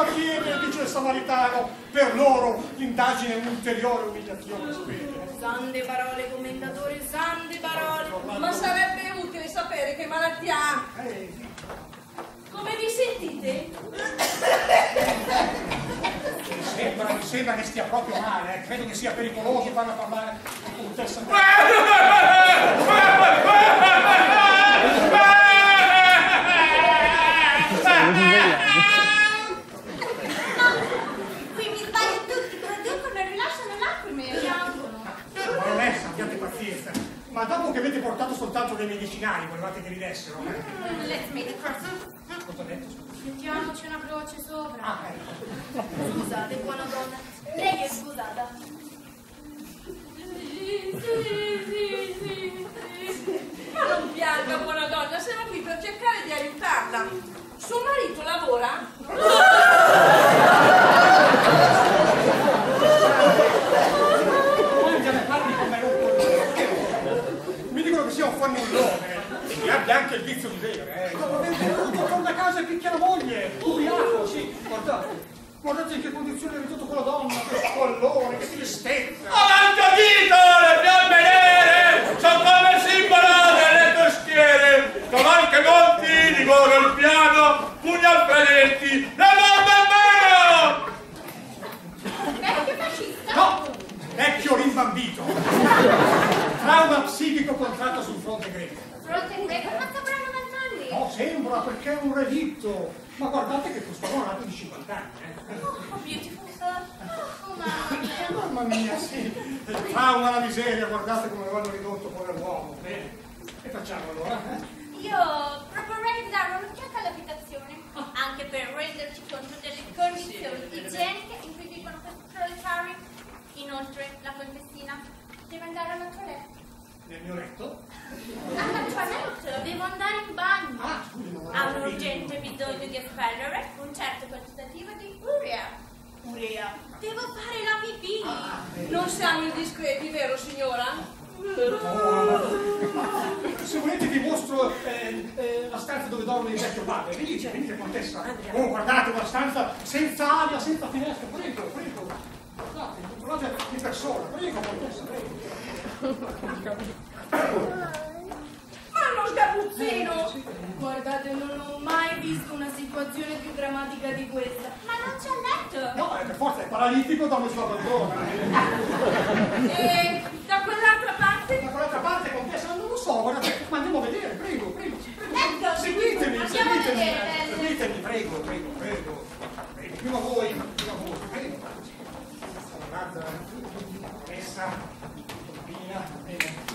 la chiede, dice il Samaritano, per loro l'indagine è un'ulteriore umiliazione, sapete? Sante parole, commendatore, sante parole. Ma sarebbe utile sapere che malattia ha. Come vi sentite? Mi sembra che stia proprio male, credo che sia pericoloso farla parlare con te. Qui mi sbaglio tutti, producono e rilasciano lacrime e piangono. Baronessa, abbiate pazienza, ma dopo che avete portato soltanto dei medicinali, volevate che ridessero? Let's make a cross. Cosa ha detto? Mettiamoci una croce sopra. Ah, ecco. Scusate, buona donna. Lei è scusata. Ma non pianga, buona donna, siamo qui per cercare di aiutarla. Suo marito lavora? Parli con me. Mi dicono che sia un fannullone e abbia anche il vizio di bere. Dopo aver bevuto, torna a casa e picchia la moglie. Ubriaco, sì, guardate. Guardate in che condizione è ridotto quella donna, che squallone, che tristezza. Avanti a dito, le fiamme nere sono come simbolo delle costiere. Cavalche monti, divora il piano, pugni al frenetti, le bombe in mano! Vecchio fascista? No, vecchio rimbambito. Trauma psichico contratto sul fronte greco. Fronte greco, ma sta bravo 20 anni. No, sembra perché è un relitto. Ma guardate che questo uomo è nato di 50 anni. Oh, beautiful sir. Oh, mamma mia. Mamma mia, sì. Trauma la miseria, guardate come lo hanno ridotto povero uomo. Bene. Che facciamo allora? Io proporrei di dare un'occhiata all'abitazione, anche per renderci conto delle condizioni igieniche in cui vivono questi proletari. Inoltre, la contessina deve andare al nostro letto. Nel mio letto? Al toiletto? Devo andare in bagno. Ah, scusi, ma non Ha ho un capito. urgente bisogno di espellere un certo quantitativo di urea. Urea. Devo fare la pipì. Non siamo indiscreti, vero signora? Se volete vi mostro la stanza dove dorme il vecchio padre. Venite contessa. Oh, guardate, una stanza senza aria, senza finestra. Prego, prego. Guardate, trovate di persona. Prego, contessa, prego. Ma lo sgabuzzino! Guardate, non ho mai visto una situazione più drammatica di questa. Ma non c'è letto. No, per forza è paralitico da uno suo abbandono. E da quell'altra parte? Da quell'altra parte, contessa, non lo so, guardate, ma andiamo a vedere, prego, prego. Ecco, Seguitemi, andiamo a seguitemi. vedere. Seguitemi, prego, prego, prego. Prima voi, prego. Guarda, essa, bambina, bene.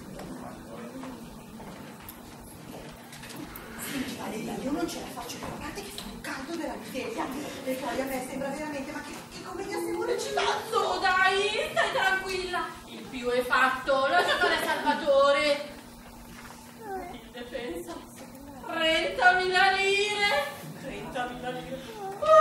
Valeria, io non ce la faccio, guardate che fa un caldo della miseria. E poi a me sembra veramente, ma che commedia stiamo recitando? Su, dai, stai tranquilla. Il più è fatto, lasciatore Salvatore. Il defensa. 30.000 lire. 30.000 lire.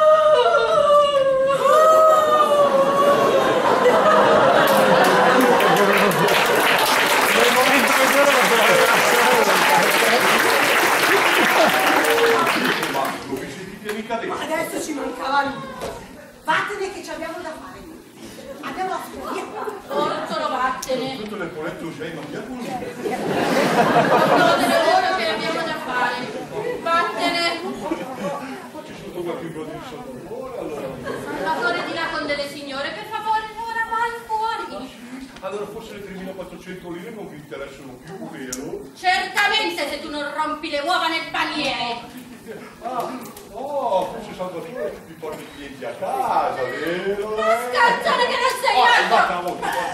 Ma non vi sentite mica Ma dentro? adesso ci mancava lui. Vattene che ci abbiamo da fare. Andiamo a fuori. Ortolo, vattene. Tutto nel poletto c'è, ma via con lui. Ho delle lavoro che abbiamo da fare. Vattene. Ci sono qualche cosa di sotto allora. Salvatore di là con delle signore, per favore, ora vai fuori. Allora forse le 3.400 lire non vi interessano più, vero? Certamente se tu non rompi le uova nel paniere. Forse Salvatore vi porta i clienti a casa, vero? Ma scazzone che non sei altro!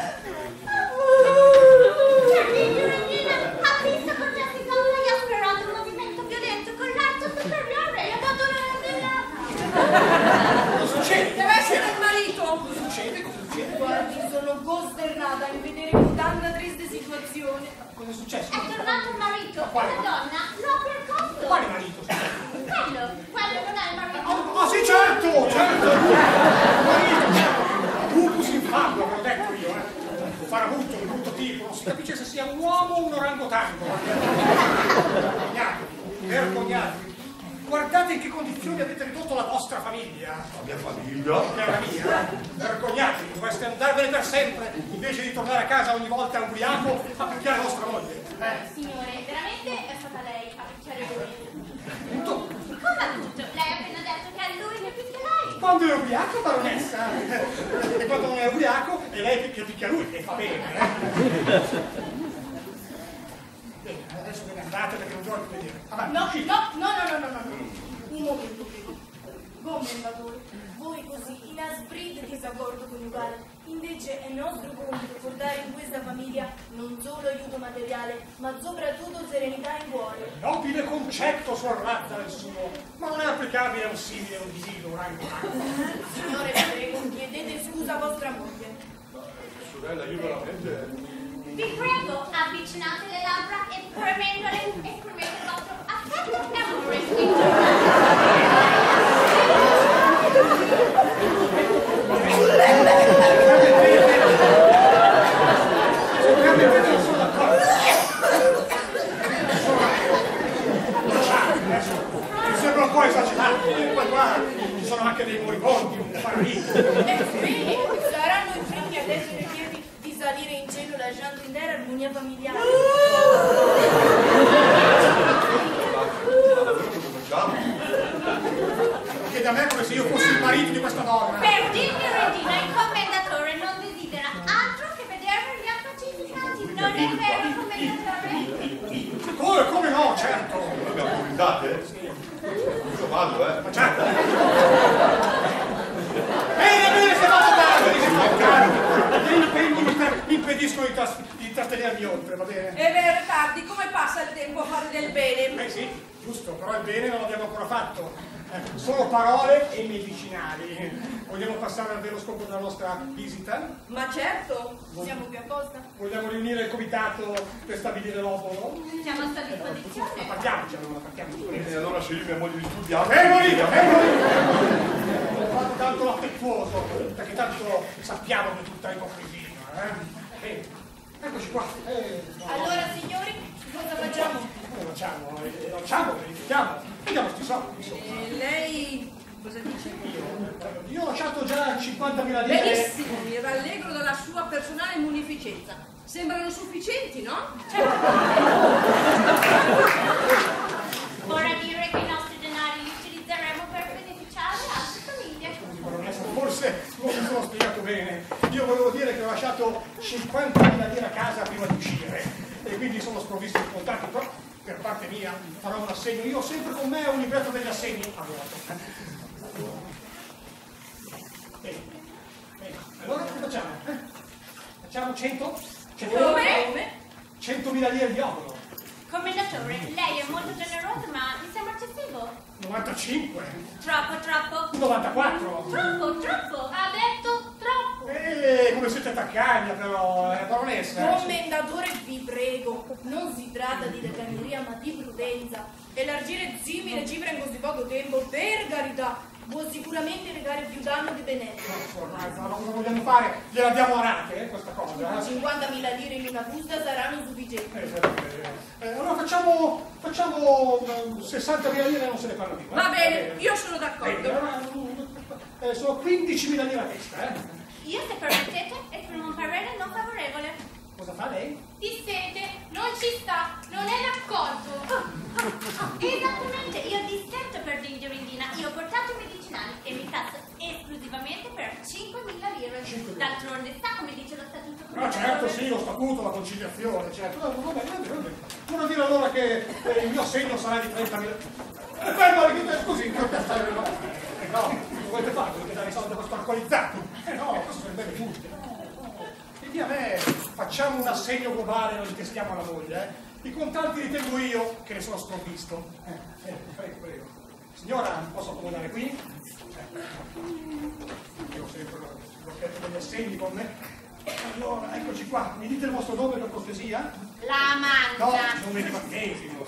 Ha visto portarsi con lei ha sperato un movimento violento con l'arto superiore e abbandonare Cosa succede? Deve essere il marito! Cosa succede? Cosa succede? Guardi, sono costernata in vedere tanta triste situazione. Cosa è successo? È tornato il marito e quale? la donna lo ha percosso. Quale marito? Quello non è il marito. Ah, sì, certo, certo. Marito, certo. Lupus infame, ve l'ho detto io, Farabutto, un brutto tipo, non si capisce se sia un uomo o un orangotango. Vergognatevi, vergognatevi. Guardate in che condizioni avete ridotto la vostra famiglia. La mia famiglia? È la mia. Vergognatevi, dovreste andarvene per sempre, invece di tornare a casa ogni volta ubriaco a picchiare vostra moglie. Signore, veramente è stata lei a picchiare lui? Tutto. Come ha tutto? Lei ha appena detto che è lui che picchia lei. Quando è ubriaco, baronessa. E quando non è ubriaco, è lei che picchia lui, e fa bene. Bene, adesso ve ne andate perché non vi voglio vedere. Avanti, No, uscite. no. Un momento, prego. Commendatore, voi così inasprite il disaccordo coniugale. Invece è nostro compito portare in questa famiglia non solo aiuto materiale, ma soprattutto serenità in cuore. Nobile concetto suor razza del suo, ma non è applicabile a un simile, un disino, un rango. Signore, vi prego, chiedete scusa a vostra moglie. Sorella, io veramente... Vi prego, avvicinate le labbra e premendole e premete il vostro affetto e amore Ovviamente non sono d'accordo. Mi sembra un po' esagerato, poi qua ci sono anche dei moribondi, un paralitico. Ebbene, saranno i primi ad essere fieri di salire in cielo lasciando in terra armonia familiare. Chiede a me come se io fossi il marito di questa donna. Per dirmi Regina, il commendatore non desidera altro che vedervi pacificati. Non è vero, commendatore? Come no, certo. Abbiamo convindate? Sì. Io vado, Ma certo. Bene, se vado tardi. Gli impegni mi impediscono di trattenermi oltre, va bene? È vero, tardi, come passa il tempo a fare del bene? Sì, giusto, però il bene non l'abbiamo ancora fatto. Solo parole e medicinali. Vogliamo passare al vero scopo della nostra visita? Ma certo. Siamo qui apposta. Vogliamo riunire il comitato per stabilire l'opolo? Siamo a sua disposizione. Partiamoci allora, partiamoci. E allora se io mia moglie di studiare... Fermo! Ho fatto tanto l'affettuoso, perché tanto sappiamo che è tutta ipocrisia, Eccoci qua. Allora, signori, cosa facciamo? Lo facciamo, verifichiamo. Vediamo sti soldi, insomma. Lei cosa dice? Io ho lasciato già 50.000 lire. Benissimo, mi rallegro della sua personale munificenza. Sembrano sufficienti, no? Vorrà dire che i nostri denari li utilizzeremo per beneficiare altre famiglie. Forse non mi sono spiegato bene. Io volevo dire che ho lasciato 50.000 lire a casa prima di uscire e quindi sono sprovvisto di contanti, però per parte mia farò un assegno. Io ho sempre con me un libretto degli assegni a vuoto. Bene. Allora che facciamo? Facciamo 100? Come? 100.000 lire di obolo. Commendatore, lei è molto generoso, ma mi sembra eccessivo. 95. Troppo. 94. Troppo. Ha detto troppo. Come siete taccagna però, baronessa. Commendatore, vi prego, non si tratta di decaneria ma di prudenza. Elargire simile cifre in così poco tempo, per carità, può sicuramente recare più danno che benessere. Ma cosa vogliamo fare? Gliel'abbiamo arate, questa cosa? 50.000 lire in una busta saranno sufficienti. Allora facciamo 60.000 lire e non se ne parla più. Va bene, io sono d'accordo. Sono 15.000 lire a testa, Io, se permettete, esprimo un parere non favorevole. Cosa fa lei? Dissete, non ci sta, non è d'accordo. Esattamente, io dissento per Gingerindina. Io ho portato i medicinali e mi tasso esclusivamente per 5.000 lire. D'altronde sa come dice lo statuto. No, certo, sì, lo statuto, la conciliazione, certo. Va bene. Vuol dire allora che il mio assegno sarà di 30.000. Scusi, no, non volete fare? Volete dare i soldi a questo alcolizzato? No, questo sarebbe giusto. Quindi a me facciamo un assegno globale, non li testiamo alla moglie, I contanti li tengo io, che ne sono sprovvisto. Prego. Signora, posso accomodare qui? Io ho sempre il blocchetto degli assegni con me. Allora, eccoci qua. Mi dite il vostro nome per cortesia? La Mancia. No, nome di battesimo.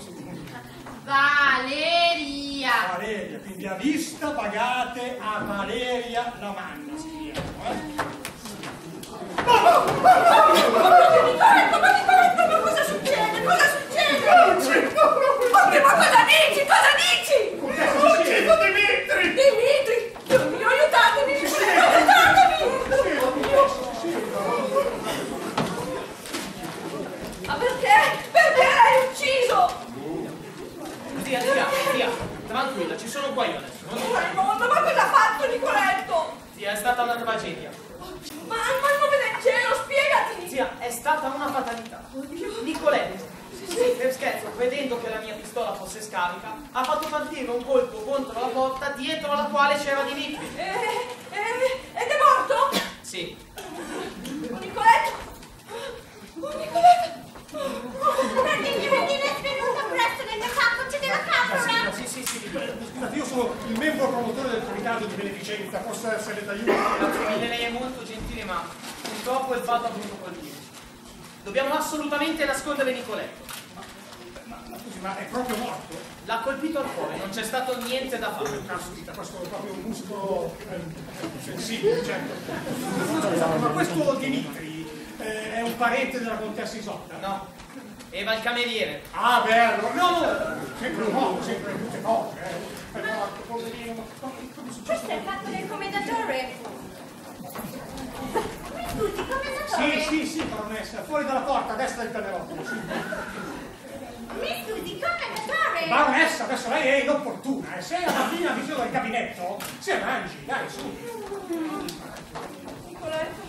Valeria. Valeria, quindi a vista pagate a Valeria la Manna, si chiama, Cosa succede? Cosa succede? Ma cosa dici? Cosa dici? Contessa Cecilia! Dimitri! Dimitri! Dio mio, aiutatemi! Aiutatemi! Ma perché? Perché l'hai ucciso? Zia, tranquilla, ci sono qua io adesso. Raimondo, ma cosa ha fatto Nicoletto? Zia, è stata una tragedia. Ma il nome del cielo, spiegati! Zia, è stata una fatalità. Nicoletto, per scherzo, vedendo che la mia pistola fosse scarica, ha fatto partire un colpo contro la porta dietro la quale c'era Dimitri. Ed è morto? Sì. Nicoletto! Nicoletto! Martino è svenuto presto nel mio campo, della camera. Sì. Scusate, io sono il membro promotore del comitato di beneficenza, posso essere d'aiuto? Grazie mille, lei è molto gentile, ma purtroppo il fatto ha voluto colpire. Dobbiamo assolutamente nascondere Nicoletto. Ma scusi, ma è proprio morto? L'ha colpito al cuore, non c'è stato niente da fare. Caspita, questo è proprio un muscolo sensibile, certo. Scusate, ma questo Dimitri è un parente della contessa Isotta? No, Eva il cameriere. Ah, bello! No! Sempre un uomo, sempre tutte cose, È morto, poverino. Come è successo? Questo è il fatto del commendatore. Scusi, commendatore? Sì, baronessa, fuori dalla porta, a destra del pianerottolo, sì. Mi scusi, commendatore? Baronessa, adesso lei è inopportuna, se la mattina visita del gabinetto, si arrangi, dai, su. Nicoletto!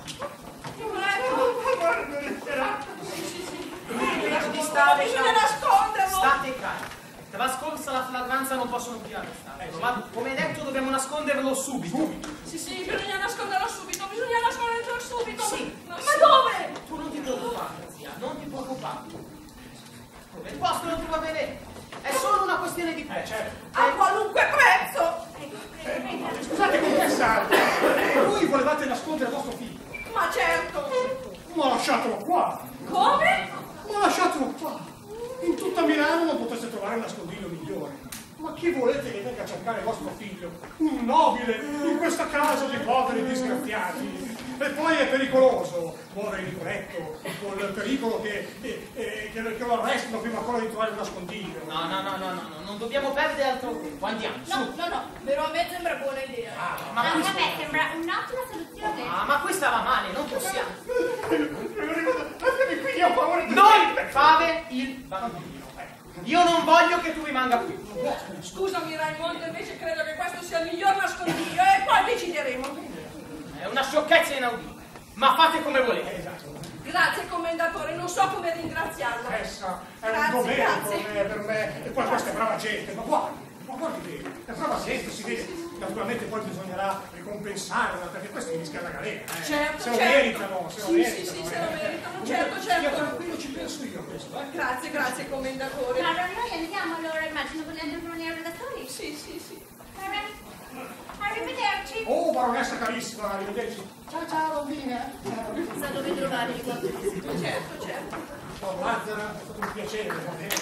Bisogna nasconderlo! State calmi. Trascorsa la flagranza non possono più arrestarlo. Ma come detto dobbiamo nasconderlo subito. Sì, bisogna nasconderlo subito, bisogna nasconderlo subito! Sì. Ma dove? Tu non ti preoccupare, zia, non ti preoccupare. Il posto lo trova bene. È solo una questione di prezzo. Certo. A qualunque prezzo! Scusate, contessa, voi volevate nascondere il vostro figlio. Ma certo! Ma lasciatelo qua! Come? Ma lasciatelo qua! In tutta Milano non potreste trovare un nascondiglio migliore. Ma chi volete che venga a cercare il vostro figlio? Un nobile in questa casa di poveri disgraziati. E poi è pericoloso muovere Nicoletto con il pericolo che lo arrestino prima ancora di trovare un nascondiglio. No, non dobbiamo perdere altro tempo. Andiamo, su. No, però a me sembra buona idea. Ma A questo... me sembra un'ottima soluzione. Ma questa va male, non possiamo. Andiamo qui, io ho paura di... Non fare il bambino. Io non voglio che tu rimanga qui. Scusami Raimondo, invece credo che questo sia il miglior nascondiglio e poi decideremo. È una sciocchezza inaudita. Ma fate come volete. Esatto. Grazie commendatore, non so come ringraziarlo. Essa è un Grazie, dovere grazie. per me. E poi questa è brava gente, ma guardi bene, è brava gente, si vede. Naturalmente poi bisognerà ricompensarla, perché questi rischiano la galera. Certo, se lo certo. meritano, se lo meritano. Sì, se lo meritano, certo. Io tranquillo ci penso io a questo, Grazie commendatore. Allora noi andiamo allora, immagino vogliamo rimanere da soli. Sì. Arrivederci. Oh, baronessa carissima, arrivederci. Ciao, bambina. Sa dove trovarli qua? Certo. Ciao, Lazzara, è stato un piacere, va bene.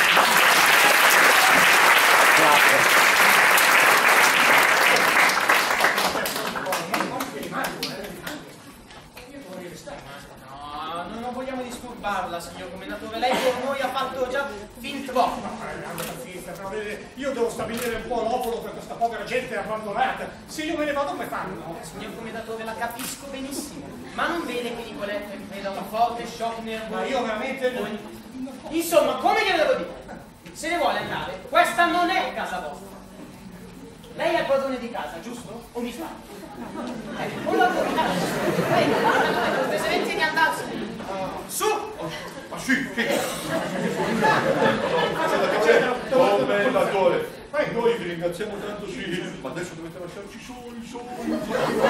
No, non vogliamo disturbarla, signor commendatore. Lei con noi ha fatto già fin troppo. Però vede, io devo stabilire un po' l'opolo per questa povera gente abbandonata. Se io me ne vado, come fanno? Signor commendatore, la capisco benissimo. Ma non vede che Nicoletto è preda un forte shock nervoso? Ma io veramente... Insomma, come glielo devo dire? Se ne vuole andare, questa non è casa vostra. Lei è il padrone di casa, giusto? O mi sbaglio? Ecco, non la lei cortesemente di andarsene. Su! Ma sì. Commendatore, noi vi ringraziamo tanto, sì, ma adesso dovete lasciarci soli.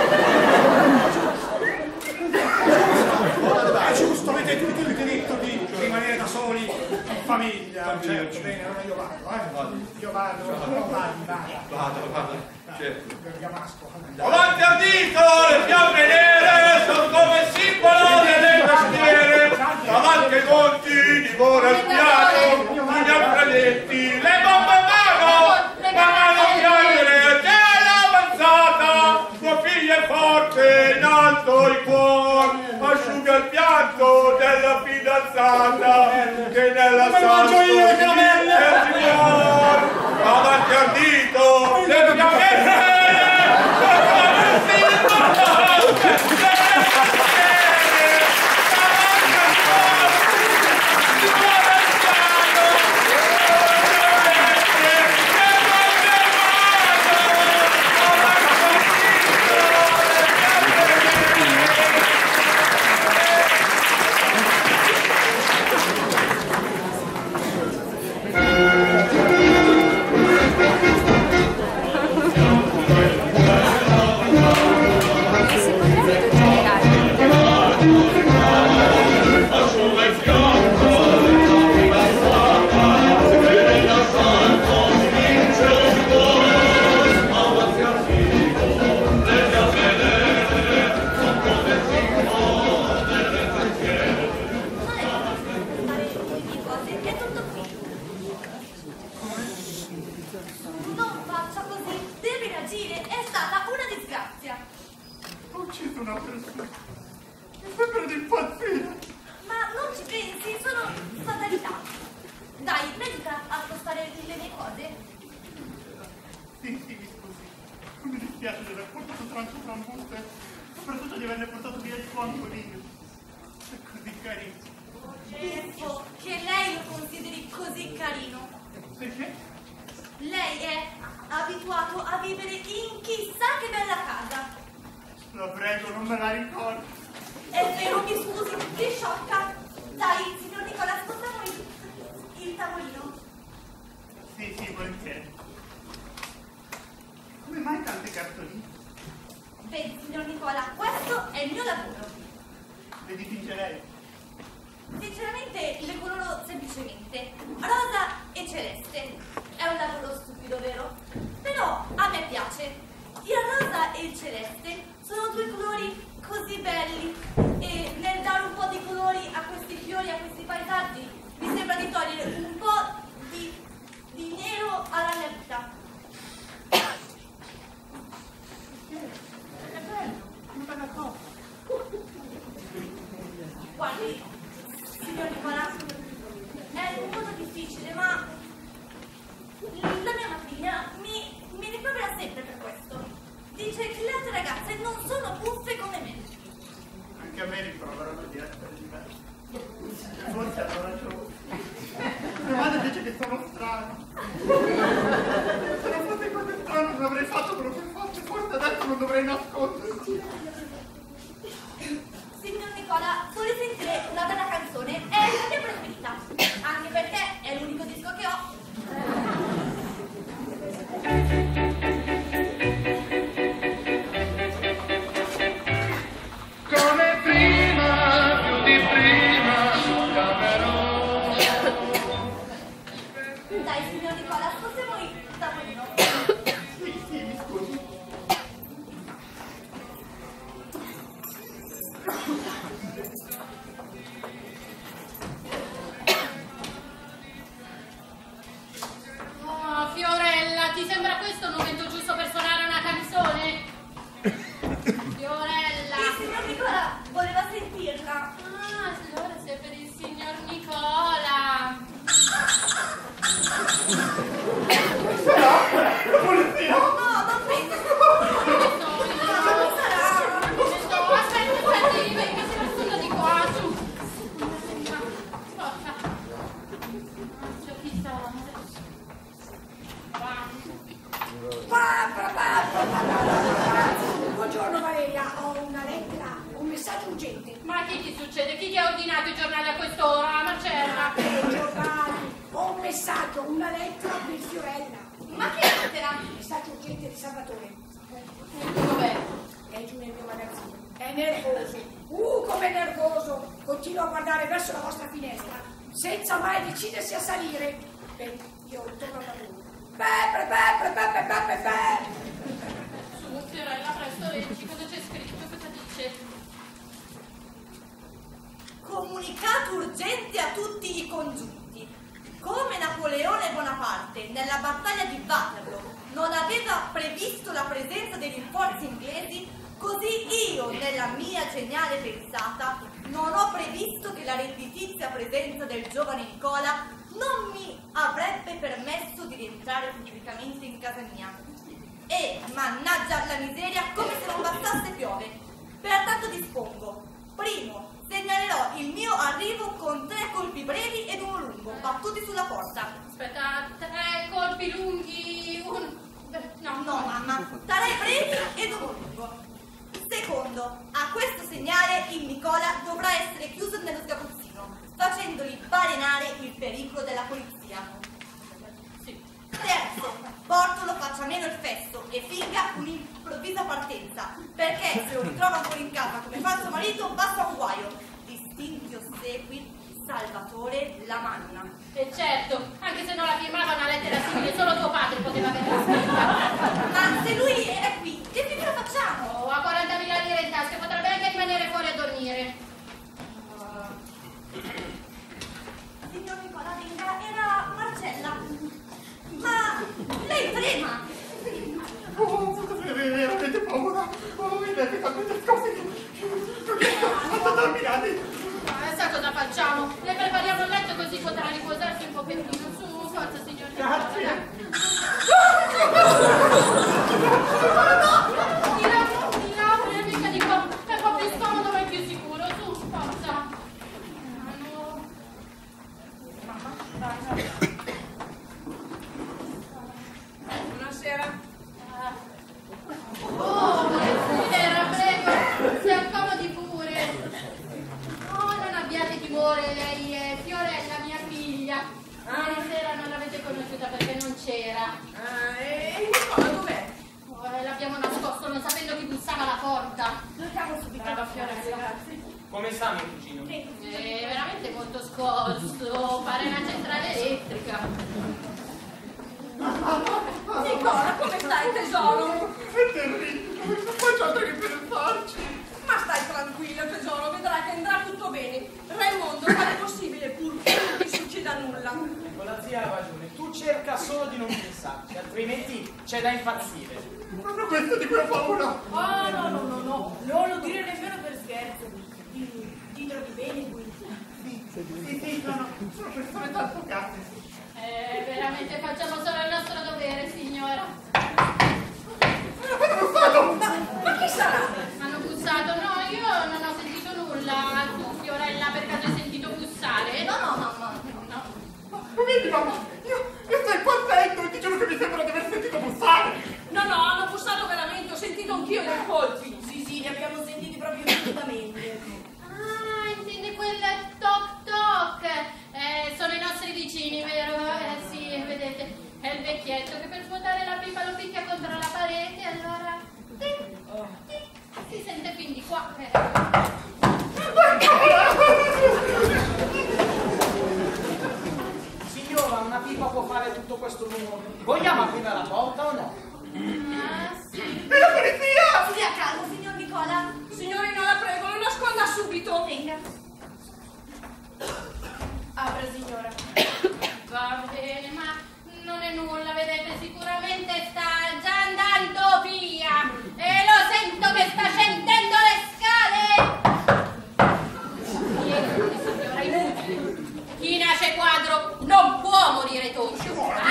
È giusto, avete tutto il diritto di rimanere da soli in famiglia. Certo, bene, allora io vado, Io vado, Vada, certo. Bergamasco. Avanti al dito, le fiamme nere sono come il simbolo delle costiere. Davanti ai monti divora il piano, gli alfredetti, le bombe in mano piangere, c'è l'avanzata, tua figlia è forte, in alto il cuore, asciuga il pianto della fidanzata che nella Me lo mangio io le dispiace di aver portato tanto trambuste, soprattutto di averne portato via il tuo Antonino. È così carino. Ecco, che lei lo consideri così carino. Perché? Lei è abituato a vivere in chissà che bella casa. La prego, non me la ricordo. È vero, mi scusi, che sciocca. Dai, signor Nicola, spostiamo il tavolino. Sì, volentieri. Come mai tante cartoline? Vedi, signor Nicola, questo è il mio lavoro. Le dipingerei. Sinceramente le coloro semplicemente rosa e celeste. È un lavoro stupido, vero? Però a me piace. Il rosa e il celeste sono due colori così belli e nel dare un po' di colori a questi fiori, a questi paesaggi, mi sembra di togliere un po' di nero alla mia vita. È bello, una bella cosa. Guardi, signor Nicola, è un po' difficile, ma la mia madrina mi rimprovera sempre per questo. Dice che le altre ragazze non sono buffe come me. Anche a me rimproverano di essere diverso. Forse hanno ragione. Mia madre dice che sono strano. Se non fosse così strano non avrei fatto quello che ho fatto. Forse adesso non dovrei nasconderci. Signor Nicola, vuole sentire una bella canzone? È la mia preferita, anche perché è l'unico disco che ho. Come prima, più di prima, chiamerò. Dai, signor Nicola, spostiamo il tavolino. Sì, mi scusi. Oh, Fiorella, ti sembra questo il momento giusto per suonare una canzone? Fiorella! Il signor Nicola voleva sentirla. Ah, allora sei per il signor Nicola. La polizia! No, non penso. Non sarà. Aspetta, mi si nasconda di qua, su. Porta. C'è chi sta. Buongiorno Valeria, ho una lettera, un messaggio urgente. Ma che ti succede? Chi ti ha ordinato i giornali a quest'ora, Marcella? Giornali, ho un messaggio, una lettera per Fiorella. Ma che lettera? Un messaggio urgente di Salvatore. Dov'è? È giù nel mio magazzino. È nervoso. Com'è nervoso! Continua a guardare verso la vostra finestra, senza mai decidersi a salire. Beh, io torno da voi. Su, Fiorella, presto, leggi cosa c'è scritto, cosa dice? Comunicato urgente a tutti i congiunti. Come Napoleone Bonaparte nella battaglia di Waterloo non aveva previsto la presenza dei rinforzi inglesi, così io, nella mia geniale pensata, non ho previsto che la redditizia presenza del giovane Nicola non mi avrebbe permesso di rientrare pubblicamente in casa mia. E, mannaggia la miseria, come se non bastasse piove. Pertanto dispongo. Primo, segnalerò il mio arrivo con 3 colpi brevi ed uno lungo, battuti sulla porta. Aspetta, 3 colpi lunghi, No, mamma, 3 brevi ed uno lungo. Secondo, a questo segnale il Nicola dovrà essere chiuso nello sgabuzzino, facendogli balenare il pericolo della polizia. Sì. Terzo, Bortolo faccia meno il fesso e finga un'improvvisa partenza, perché se lo ritrova ancora in casa come falso marito basta un guaio. Distinti ossequi, Salvatore Lamanna. E certo, anche se non la firmava una lettera simile, solo tuo padre poteva averla scritta. Ma se lui è qui, che figura facciamo? Oh, ha 40.000 lire in tasca, potrebbe anche rimanere fuori a dormire. Signor Nicola, venga, era Marcella. Ma lei trema? Avete paura? Vedete quante cose che fatto dormire. Sa cosa facciamo? Le prepariamo il letto così potrà riposarsi un pochettino. Su, forza, signor Nicola. Grazie. No, non sapendo chi bussava alla porta. Lo chiamo subito. Brava Fiorenza, grazie. Come sta mio cugino? È veramente molto scosso, pare una centrale elettrica. Nicola, come stai tesoro? È terribile, non faccio altro che pensarci. Ma stai tranquillo tesoro, vedrai che andrà tutto bene. Raimondo farà il possibile pur che non ti succeda nulla. Ecco, la zia ha ragione, tu cerca solo di non pensarci, altrimenti c'è da impazzire. Proprio questo di cui ho paura. Oh, no, non lo dire nemmeno per scherzo. Ti trovi bene qui? Sì, sono persone tanto gatte. Veramente facciamo solo il nostro dovere, signora. Ma chi sarà? Hanno bussato? No, io non ho sentito nulla. Tu, Fiorella, per caso hai sentito bussare? No, mamma. No. Ma vedi mamma, io sto impazzendo e ti giuro che mi sembra di aver sentito bussare. No, hanno bussato veramente, ho sentito anch'io dei colpi. Sì, li abbiamo sentiti proprio nitidamente. Ah, intende quel toc toc. Sono i nostri vicini, vero? Sì, vedete, è il vecchietto che per svuotare la pipa lo picchia contro la parete, allora si sente fin di qua. Signora, una pipa può fare tutto questo rumore. Vogliamo aprire la porta o no? Ah, sì. E la polizia! Stia calmo, signor Nicola. Signorina, la prego, lo nasconda subito. Venga. Apra, signora. Va bene, ma non è nulla, vedete, sicuramente sta già andando via e lo sento che sta scendendo le scale. Niente, signora, inutile. Chi nasce quadro non può morire toncio.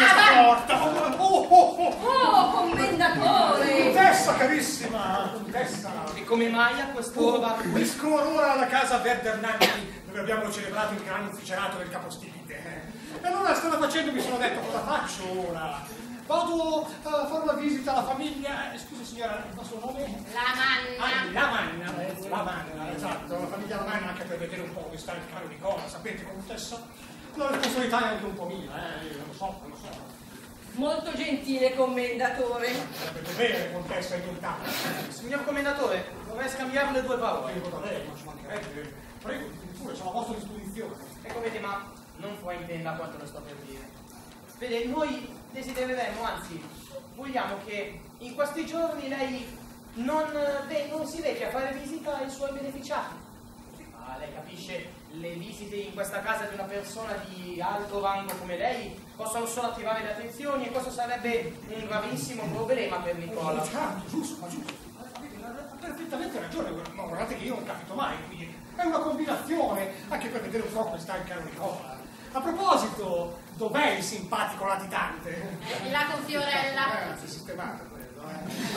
Oh, commendatore. Contessa carissima, contessa. E come mai a quest'ora? Vescovo ora alla casa Verdernanti, dove abbiamo celebrato il grande ufficialato del capostipite. E allora strada facendo mi sono detto, cosa faccio ora? Vado a fare una visita alla famiglia. Scusi signora, il vostro nome? La manna. La Manna, esatto, la famiglia La Manna, anche per vedere un po' come sta il caro Nicola, sapete, contessa? La responsabilità è anche un po' mia, lo so. Molto gentile commendatore. Sarebbe dovere, contessa, aiutarmi. Signor commendatore, vorrei scambiarle due parole. Prego da lei, non ci mancherebbe. Prego, pure, sono a vostra disposizione. Ecco, vedi, ma non fraintenda quanto le sto per dire. Vede, noi desidereremmo, anzi, vogliamo che in questi giorni lei non si rechi a fare visita ai suoi beneficiati. Ah, lei capisce, le visite in questa casa di una persona di alto rango come lei possono solo attirare le attenzioni e questo sarebbe un gravissimo problema per Nicola. Giusto. Ha perfettamente ragione, ma guardate che io non capito mai, quindi è una combinazione, anche per vedere un po' come sta il caro Nicola. A proposito, dov'è il simpatico latitante? Là con Fiorella. Si è sistemato quello,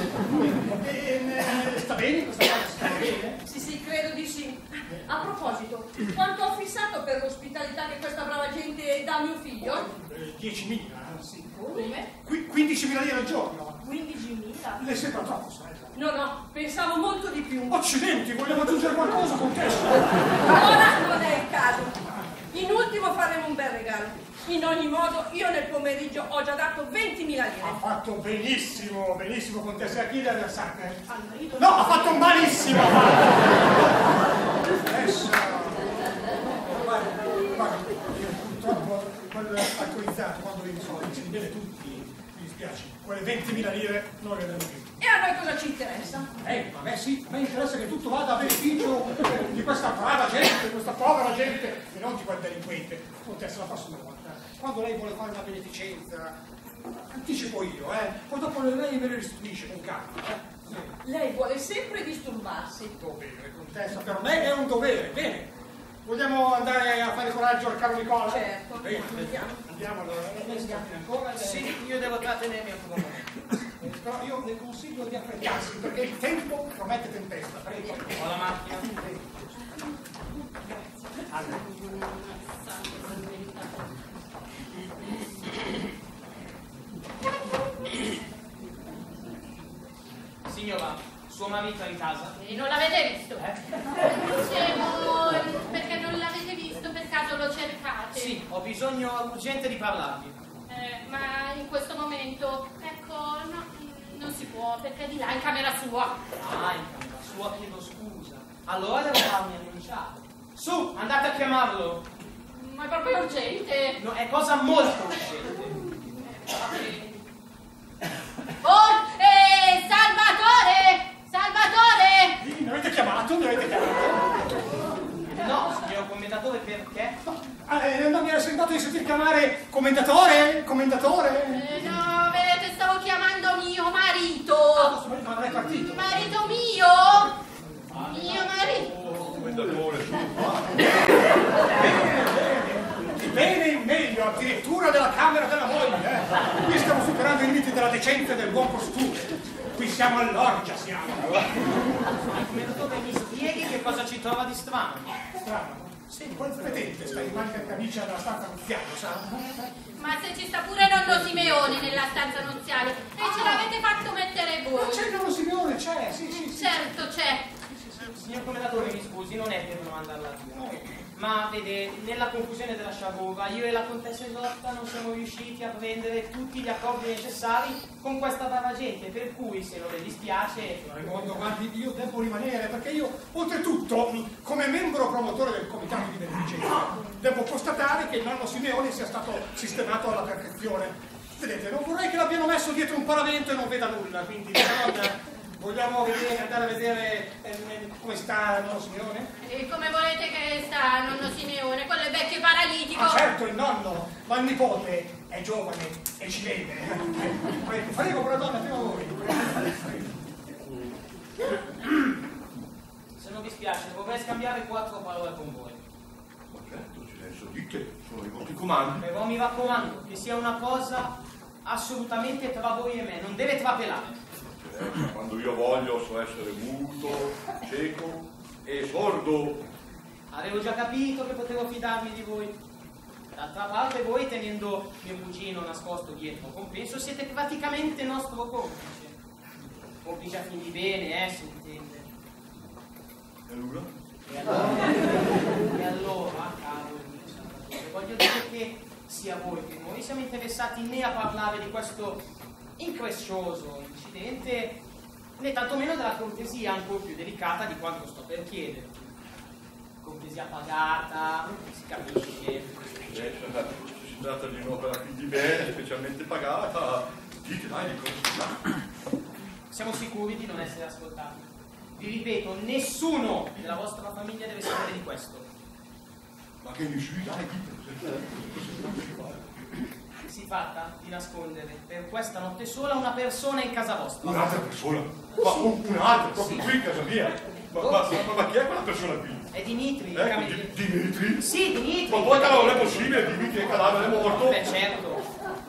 sta bene questa cosa? Sta bene? Sì, credo di sì. A proposito, quanto ho fissato per l'ospitalità che questa brava gente dà a mio figlio? 10.000, sì. Come? 15.000 lire al giorno. 15.000? Le sembra troppo, sorella? No, pensavo molto di più. Accidenti, vogliamo aggiungere qualcosa, contessa? Ora non è il caso. In ultimo faremo un bel regalo. In ogni modo, io nel pomeriggio ho già dato 20.000 lire. Ha fatto benissimo, contessa. A chi le ha versate? Al marito? No, ha fatto malissimo! Adesso... Guarda, io purtroppo quando è alcolizzato, quando i soldi ce li beve tutti, mi dispiace. Quelle 20.000 lire non le vedremo più. E a noi cosa ci interessa? Vabbè sì, a me interessa che tutto vada a beneficio di questa brava gente, questa povera gente, e non di quel delinquente. Contessa, la prossima volta, quando lei vuole fare una beneficenza, anticipo io, poi dopo lei me le restituisce con calma, Sì. Lei vuole sempre disturbarsi. Dovere, contessa, per me è un dovere, bene. Vogliamo andare a fare coraggio al caro Nicola? Certo. Bene, andiamo allora, lei scappi ancora? Sì, io devo trattenermi ancora un momento. Però io le consiglio di affrettarsi perché il tempo promette tempesta. Prego. Ho la macchina. Signora, suo marito è in casa? E non l'avete visto? Dicevo, perché non l'avete visto, per caso lo cercate? Sì, ho bisogno urgente di parlarvi. Ma in questo momento, ecco, no, non si può. no, perché di là in camera sua. Ah, in camera sua, chiedo scusa. Allora devo farmi annunciare. Su, andate a chiamarlo. Ma è proprio urgente. No, è cosa molto urgente. Oh, Salvatore! Salvatore! Mi avete chiamato? Mi avete chiamato? No, signor commendatore, perché? Non mi era sembrato di sentir chiamare commendatore? Commendatore? No, vedete, stavo chiamando mio marito. Ma non è partito. Marito mio? Mio marito. Commendatore, su. Bene in meglio, addirittura della camera della moglie. Qui stiamo superando i limiti della decenza e del buon costume. Qui siamo all'orgia, siamo. Commendatore, mi spieghi che cosa ci trova di strano? Strano. Sì, quel fedente sta in manica camicia della stanza nuziale, sa? Ma se ci sta pure nonno Simeone nella stanza nuziale e ce l'avete fatto mettere Ma voi. c'è il nonno Simeone, c'è, sì. Certo, c'è. Signor commendatore, mi scusi, non è per non mandarla via. Ma vede, nella confusione della sciagura, io e la contessa Isotta non siamo riusciti a prendere tutti gli accordi necessari con questa brava gente, per cui se non le dispiace... Raimondo, guardi, io devo rimanere, perché io, oltretutto, come membro promotore del comitato di beneficenza, devo constatare che il nonno Simeone sia stato sistemato alla perfezione. Vedete, non vorrei che l'abbiano messo dietro un paravento e non veda nulla, quindi vogliamo andare a vedere come sta il nonno Simeone? E come volete che sta nonno Simeone? Quello è vecchio e paralitico. Ah, certo, il nonno, ma il nipote è giovane e ci vede. Prego, quella donna, prima voi. Se non vi spiace, vorrei scambiare 4 parole con voi. Ma certo, silenzio, dite, sono i vostri comandi. Però mi raccomando, che sia una cosa assolutamente tra voi e me, non deve trapelare. Quando io voglio so essere muto, cieco e sordo. Avevo già capito che potevo fidarmi di voi. D'altra parte voi, tenendo mio cugino nascosto dietro compenso, siete praticamente nostro complice. Complice a fin di bene, si intende. E allora? E allora, caro Salvatore, voglio dire che sia voi che noi siamo interessati né a parlare di questo increscioso incidente, né tantomeno della cortesia ancora più delicata di quanto sto per chiedere. Cortesia pagata, si capisce. Se si tratta di un'opera fin di bene, specialmente pagata, dite dai, di cosa. Siamo sicuri di non essere ascoltati. Vi ripeto, nessuno della vostra famiglia deve sapere di questo. Ma che nessuno, dai, dite. Si tratta di nascondere per questa notte sola una persona in casa vostra. Un'altra persona? Ma un'altra, proprio qui in casa mia? Ma chi è quella persona qui? È Dimitri, il Ecco, cameriere. Dimitri? Sì, Dimitri. Ma poi non è possibile, Dimitri è cadavere morto? Beh, certo.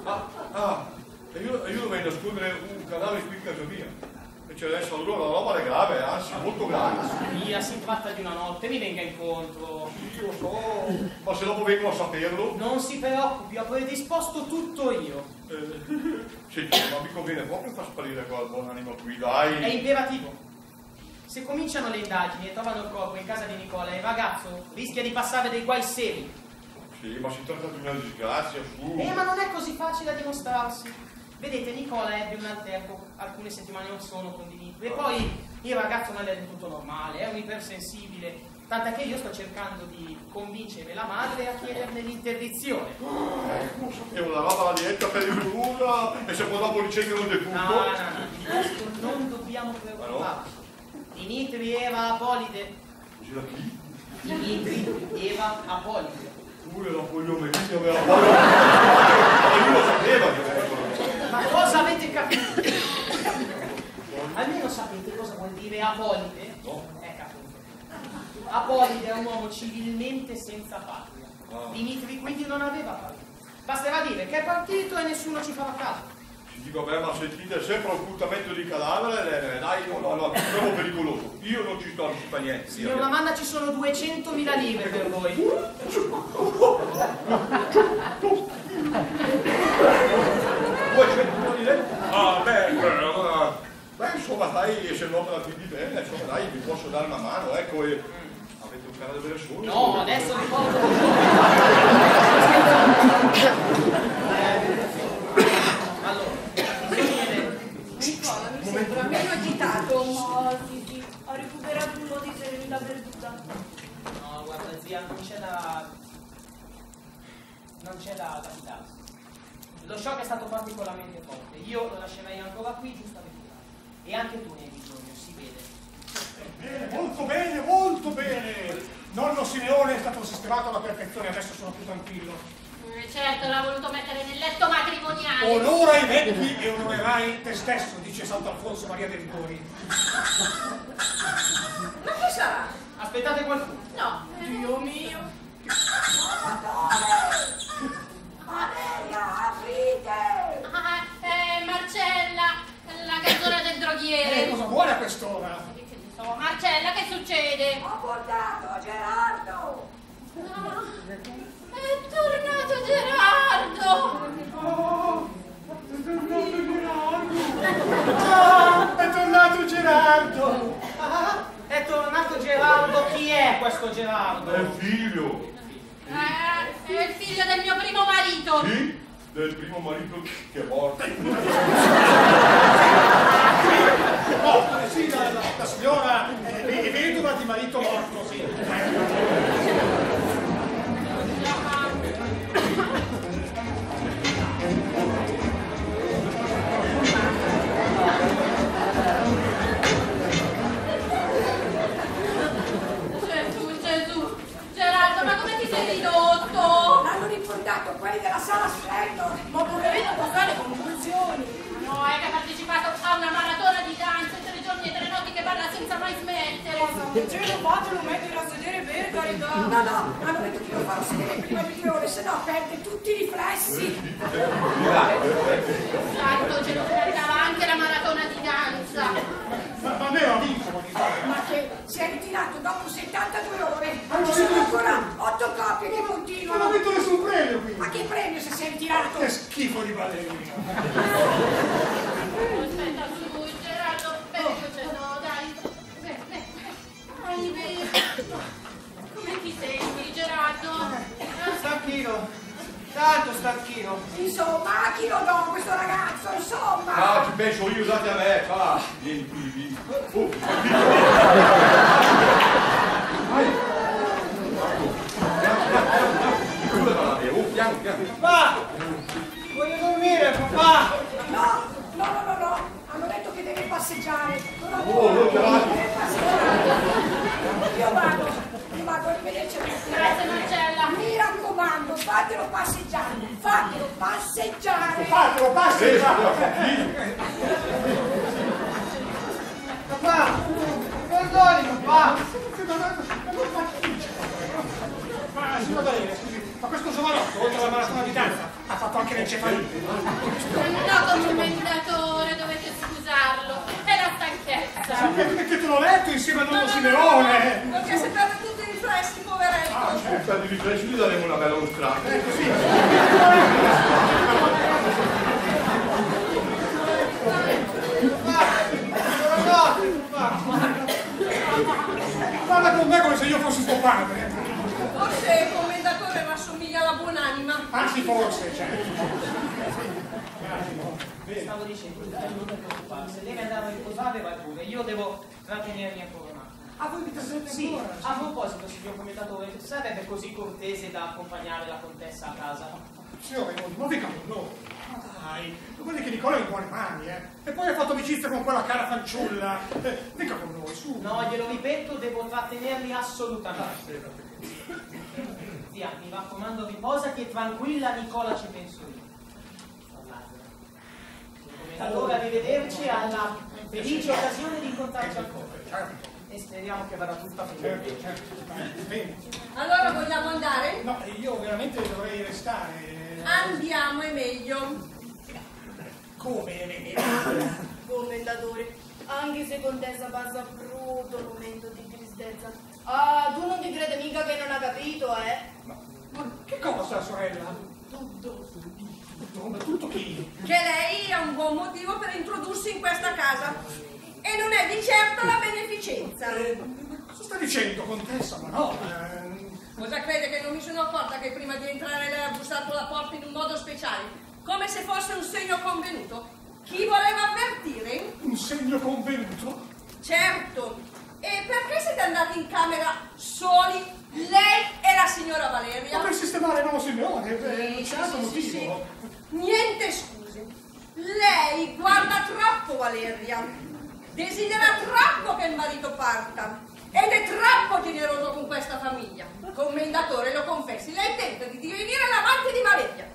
E io dovrei nascondere un cadavere qui in casa mia. E c'è adesso allora la roba è grave, anzi molto grave. Via, si tratta di una notte, mi venga incontro. Io so, ma se dopo vengono a saperlo? Non si preoccupi, ho predisposto tutto io. Senti, ma mi conviene proprio far sparire quella buon'anima qui, dai. È imperativo. Se cominciano le indagini e trovano il corpo in casa di Nicola, il ragazzo rischia di passare dei guai seri. Sì, ma si tratta di una disgrazia, su. Ma non è così facile da dimostrarsi. Vedete, Nicola ebbe un alterco alcune settimane or sono con Dimitri e poi il ragazzo non è del tutto normale, è un ipersensibile, tant'è che io sto cercando di convincere la madre a chiederne l'interdizione. Non sapevo, la roba la diretta per il nulla e se poi dopo ricercano il defunto. No, di questo non dobbiamo preoccuparci. Dimitri era Apolide. C'era chi? Dimitri era Apolide. Pure la cogliomeria aveva paura. Ma lui lo sapeva che era. Ma cosa avete capito? Almeno sapete cosa vuol dire Apolide? No. Capito. Apolide è un uomo civilmente senza patria. Dimitri quindi non aveva patria. Basterà dire che è partito e nessuno ci farà caso. Si dico, beh, ma sentite sempre occultamento di cadavere, dai, no, è troppo pericoloso. Io non ci sto, non ci fa niente. Signor Lamanda, ci sono 200.000 lire per voi. Beh, insomma, dai, se l'opera ti di bene, insomma, dai, vi posso dare una mano, ecco, e avete un cane da bere solo? No, adesso ricordo. Allora, Nicola, mi Sembra meno agitato. Ma sì, ha recuperato un po' di serenità perduta. No, guarda zia, non c'è da fidarsi. Lo shock è stato particolarmente forte. Io lo lascerei ancora qui giusto a vetturare. E anche tu ne hai bisogno, si vede. Molto bene, molto bene. Nonno Simeone è stato sistemato alla perfezione, adesso sono più tranquillo. Certo, l'ha voluto mettere nel letto matrimoniale. Onora i vecchi e onorerai te stesso, dice Sant'Alfonso Maria dei Rigori. Ma chi sarà? Aspettate qualcuno. No. Dio mio. Valeria, aprite! Ah, Marcella, la gazzona del droghiere. Cosa vuole a quest'ora? Che ne so, Marcella, che succede? Ho portato Gerardo! No, è tornato Gerardo! È tornato Gerardo! È tornato Gerardo. Chi è questo Gerardo? È il figlio. È il figlio del mio primo marito. Sì, del primo marito che è morto. No, sì, la signora è vedova di marito morto, sì. Gesù, Gerardo, ma come ti sei ridotto? L'hanno riportato quelli della sala Splendor! Ma poverino può fare convulsioni. No, è che ha partecipato a una maratona di danze, 3 giorni e 3 notti che balla senza mai smettere. Ce lo fatelo mettere a sedere per carità. No, no, hanno detto che lo farò sedere prima di 2 ore, se no perde tutti i riflessi! Esatto, ce lo meritava anche la maratona di danza. Ma me lo dico, voglio dire. Ma che si è ritirato dopo 72 ore! Ci sono ancora 8 coppie che Non ho continuano! vinto nessun premio qui. Ma che premio se si è ritirato? Che schifo di ballerino. Aspetta su, Gerardo, no, dai. Come ti senti, Gerardo? Stanchino. Tanto stanchino. Insomma, a chi lo do questo ragazzo? Insomma! Ah, ci penso io, usate a me. Va, vieni qui, vieni. Piano, piano. Papà! Voglio dormire, papà! No, no, no, no, no! Hanno detto che deve passeggiare! Non ho Oh, Gerardo. deve passeggiare! Io vado, arrivederci a tutti! Grazie, Marcella. Mi raccomando, fatelo passeggiare! Fatelo passeggiare! Fatelo, passi! Papà! Perdoni, papà! Ma signor Valeria, scusi, ma questo giovanotto, oltre alla maratona di danza, ha fatto anche l'encefalite. No, commendatore, dovete scusarlo. È la stanchezza. Perché te l'ho letto insieme a nonno Simeone. Perché se perde tutti i riflessi, poveretto. Per i riflessi gli daremo una bella mostrata. Parla con me come se io fossi suo padre. Forse il commendatore rassomiglia alla buonanima. Anzi, forse, certo. Stavo dicendo, non preoccuparsi, se deve andare a riposare vai pure, io devo trattenermi ancora un attimo. Ah, voi mi trasmette Sì, ancora? a proposito, signor commentatore, sarebbe così cortese da accompagnare la contessa a casa? Signore, non dica con noi. Ma dai, guardi che Nicola è in buone mani, eh. E poi ha fatto amicizia con quella cara fanciulla. Dica con noi, su. No, glielo ripeto, devo trattenerli assolutamente. Zia, mi raccomando, riposati e tranquilla, Nicola, ci penso io. Allora, arrivederci alla felice occasione di incontrarci ancora. E speriamo che vada tutta bene. Bene. Allora vogliamo andare? No, io veramente dovrei restare. Andiamo, è meglio. Come? Commendatore, anche se contessa passa brutto momento di tristezza. Ah, tu non ti credi mica che non ha capito, eh? Ma che cosa, sorella? Tutto chi? Che lei ha un buon motivo per introdursi in questa casa. E non è di certo la beneficenza. Cosa sta dicendo, contessa? Ma no. Cosa crede che non mi sono accorta che prima di entrare lei ha bussato la porta in un modo speciale? Come se fosse un segno convenuto? Chi voleva avvertire? Un segno convenuto? Certo. E perché siete andati in camera soli, lei e la signora Valeria? Ma per sistemare il nuovo Simeone, non c'è altro Sì, sì, motivo. sì. Niente scuse. Lei guarda troppo Valeria. Desidera troppo che il marito parta. Ed è troppo generoso con questa famiglia. Commendatore, lo confessi, lei tenta di divenire l'amante di Valeria.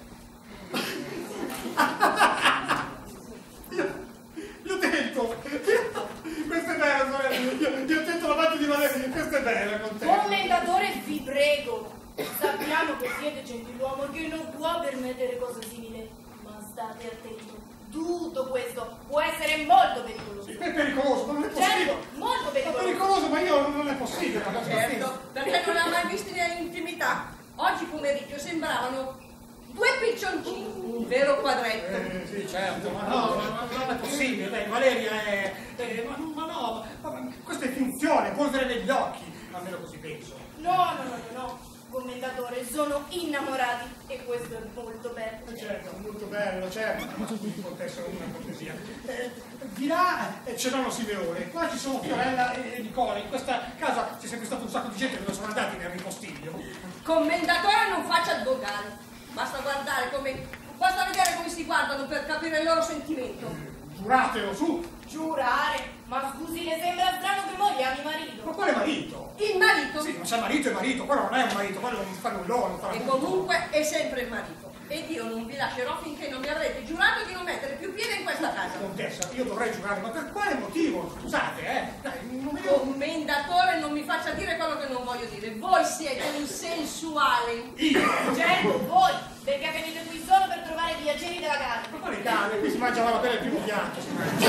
Io tento. Questo è bello, sorella. Io tento l'amante di Valeria. Questo è bello, contento. Commendatore, vi prego, sappiamo che siete gentiluomo che non può permettere cose simili, ma state attento. Tutto questo può essere molto pericoloso. È pericoloso, ma non è possibile. Certo, molto È pericoloso. pericoloso, ma io non è possibile. Certo, perché non l'ha mai visti nell'intimità. Oggi pomeriggio sembravano due piccioncini, un vero quadretto. Sì, certo, ma no, non è possibile. Lei, Valeria è... ma no, ma questa è finzione, polvere negli occhi. Almeno così penso. No. Commendatore, sono innamorati e questo è molto bello. Certo, molto bello, certo. Potesse una cortesia. Di là c'è nonno Simeone, qua ci sono Fiorella e Nicola. In questa casa c'è sempre stato un sacco di gente che non sono andati nel ripostiglio. Commendatore, non faccia il volgare. Basta vedere come si guardano per capire il loro sentimento. Giuratelo, su! Giurare? Ma scusi, le sembra strano che moglie ami marito? Ma quale marito? Il marito? Sì, ma c'è marito e marito, quello non è un marito, quello non fa null'uomo, non fa E tutto. comunque è sempre il marito. Ed io non vi lascerò finché non mi avrete giurato di non mettere più piede in questa casa. Contessa, io dovrei giurare, ma per quale motivo? Scusate, Dai, non mi Commendatore, non mi faccia dire quello che non voglio dire. Voi siete un sensuale. Certo, voi, perché venite qui solo per trovare i piaceri della casa. Ma quale cane? Qui si mangia la pelle il primo piatto, si mangia.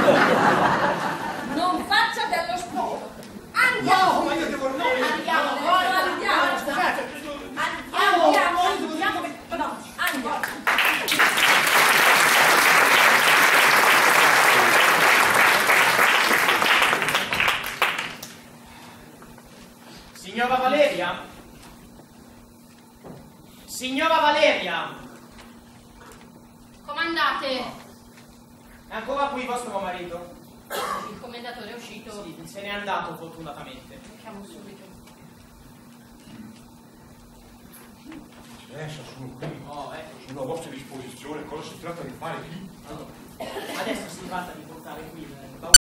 Non faccia dello sposo. Andiamo! No, ma io devo... No, Andiamo, Andiamo! Scusate, Andiamo! Signora Valeria? Signora Valeria! Comandate, È ancora qui vostro marito? il commendatore è uscito. Sì, se n'è andato fortunatamente. Chiamo subito. Adesso sono qui, sono a vostra disposizione, cosa si tratta di fare qui? Adesso si tratta di portare qui